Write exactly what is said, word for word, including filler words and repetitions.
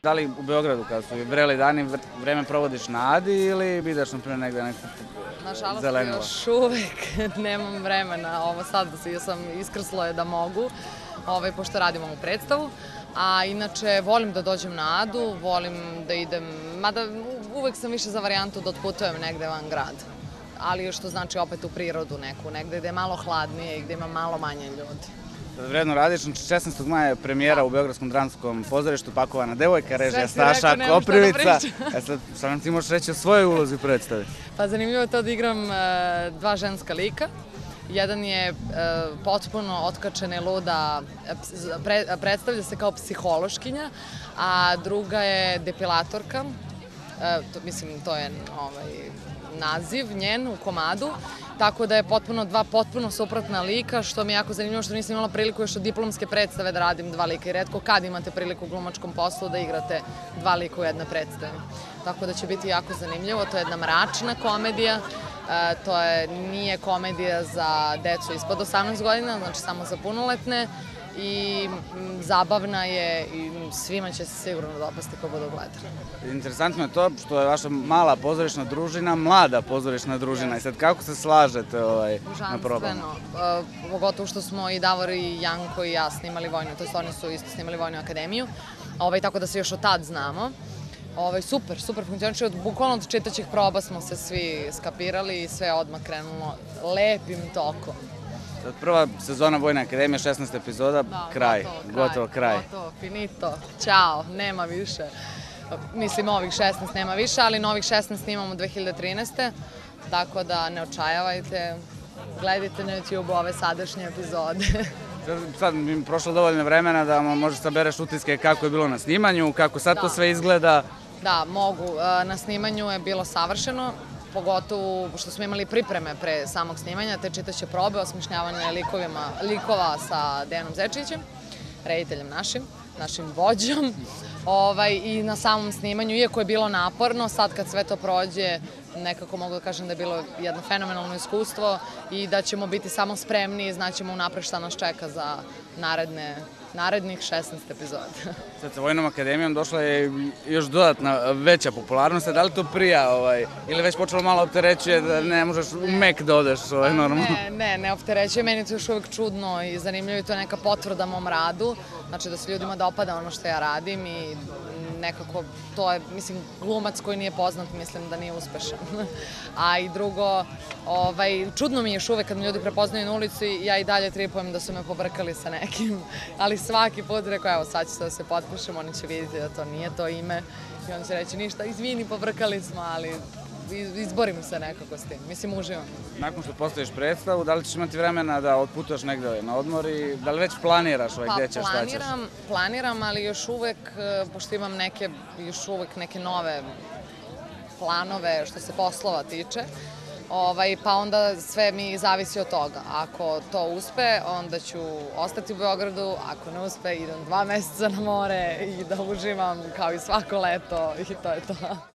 Da li u Beogradu, kada su vreli dani, vreme provodiš na Adi ili ideš naprimjer negde neku zelenilo? Nažalost, još uvek nemam vremena. Ovo sad sam iskrsla je da mogu, pošto radim ovu predstavu. A inače, volim da dođem na Adu, volim da idem, mada uvek sam više za varijantu da otputujem negde van grada. Ali što znači opet u prirodu neku, negde gde je malo hladnije i gde ima malo manje ljudi. Vredno radiš, znači šesnaestog maja je premijera u Beogradskom dramskom pozorištu Pakovana devojka, režija Staša Koprivica. E sad, šta nam ti možeš reći o svojoj ulozi u predstavi? Pa zanimljivo je to da igram dva ženska lika. Jedan je potpuno otkačena i luda, predstavlja se kao psihološkinja, a druga je depilatorka, mislim to je naziv njen u komadu, tako da je potpuno dva potpuno suprotna lika, što mi je jako zanimljivo što nisam imala priliku još od diplomske predstave da radim dva lika i retko kad imate priliku u glumačkom poslu da igrate dva lika u jednoj predstavi. Tako da će biti jako zanimljivo, to je jedna mračna komedija, to nije komedija za decu ispod osamnaest godina, znači samo za punoletne i zabavna je i svima će se sigurno dopasti ko budu gledali. Interesantno je to što je vaša mala pozorišna družina, mlada pozorišna družina i sad kako se slažete na probama? Užanstveno, pogotovo što smo i Davor i Janko i ja snimali Vojnu, to jest oni su isto snimali Vojnu akademiju, tako da se još od tad znamo. Super, super funkcioniše, bukvalno od čitaćih proba smo se svi skapirali i sve odmah krenulo lepim tokom. Prva sezona Vojne akademije, šesnaest epizoda, kraj, gotovo kraj. Gotovo, finito, ćao, nema više. Mislim, ovih šesnaest nema više, ali novih šesnaest snimamo dve hiljade trinaeste. Tako da ne očajavajte, gledajte na YouTube ove sadašnje epizode. Sad mi je prošlo dovoljno vremena da možeš sabereš utiske kako je bilo na snimanju, kako sad to sve izgleda. Da, mogu. Na snimanju je bilo savršeno, pogotovo što smo imali pripreme pre samog snimanja, te čitaće probe, osmišljavanje likova sa Dejanom Zečićem, rediteljem našim, našim vođom. I na samom snimanju, iako je bilo naporno, sad kad sve to prođe, nekako mogu da kažem da je bilo jedno fenomenalno iskustvo i da ćemo biti samo spremni i znaćemo unapred šta nas čeka za narednih šesnaest epizoda. Sad sa Vojnom akademijom došla je još dodatna veća popularnost, da li to prija ili već počelo malo opterećuje da ne možeš u mek da odeš normalno? Ne, ne, ne opterećuje, meni je to još uvek čudno i zanimljivo i to je neka potvrda mom radu, znači da se ljudima dopada ono što ja radim i nekako to je, mislim, glumac koji nije poznat, mislim da nije uspešan. A i drugo, čudno mi je još uvek kad me ljudi prepoznaju na ulici i ja i dalje tripujem da su me pobrkali sa nekim, ali svaki put rekao, evo sad ću da se potpišem, oni će vidjeti da to nije to ime i oni će reći ništa, izvini, pobrkali smo, ali izborim se nekako s tim, mislim, uživam. Nakon što postaviš predstavu, da li ćeš imati vremena da otputuješ negde na odmor i da li već planiraš gdje ćeš, šta ćeš? Pa planiram, ali još uvek, pošto imam neke, još uvek neke nove planove što se poslova tiče, pa onda sve mi zavisi od toga. Ako to uspe, onda ću ostati u Beogradu, ako ne uspe, idem dva meseca na more i da uživam kao i svako leto i to je to.